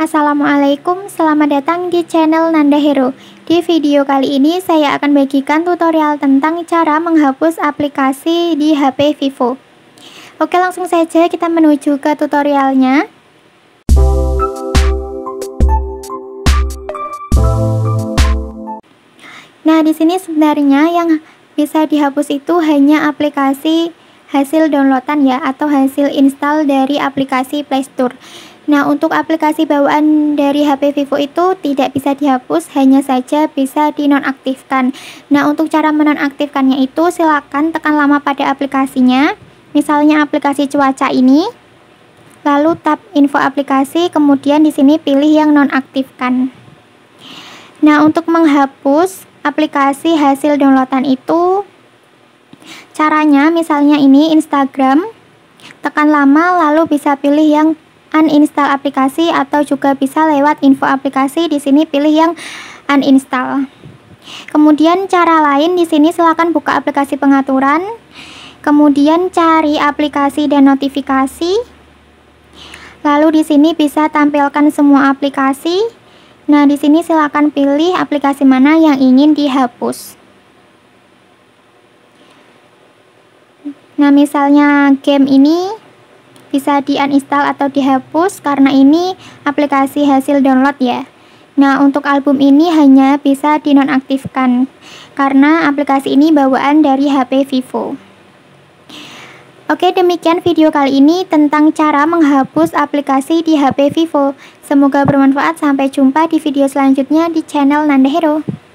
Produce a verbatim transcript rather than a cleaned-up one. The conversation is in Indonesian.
Assalamualaikum, selamat datang di channel Nanda Hero. Di video kali ini saya akan bagikan tutorial tentang cara menghapus aplikasi di H P Vivo. Oke, langsung saja kita menuju ke tutorialnya. Nah, di sini sebenarnya yang bisa dihapus itu hanya aplikasi hasil downloadan ya, atau hasil install dari aplikasi Play Store. Nah, untuk aplikasi bawaan dari H P Vivo itu tidak bisa dihapus, hanya saja bisa dinonaktifkan. Nah, untuk cara menonaktifkannya itu silakan tekan lama pada aplikasinya. Misalnya aplikasi cuaca ini, lalu tap info aplikasi, kemudian di sini pilih yang nonaktifkan. Nah, untuk menghapus aplikasi hasil downloadan itu caranya misalnya ini Instagram, tekan lama lalu bisa pilih yang uninstall aplikasi atau juga bisa lewat info aplikasi, di sini pilih yang uninstall. Kemudian cara lain di sini silakan buka aplikasi pengaturan, kemudian cari aplikasi dan notifikasi. Lalu di sini bisa tampilkan semua aplikasi. Nah, di sini silakan pilih aplikasi mana yang ingin dihapus. Nah, misalnya game ini bisa di uninstall atau dihapus karena ini aplikasi hasil download ya. Nah, untuk album ini hanya bisa dinonaktifkan karena aplikasi ini bawaan dari H P Vivo. Oke, demikian video kali ini tentang cara menghapus aplikasi di H P Vivo. Semoga bermanfaat. Sampai jumpa di video selanjutnya di channel Nanda Hero.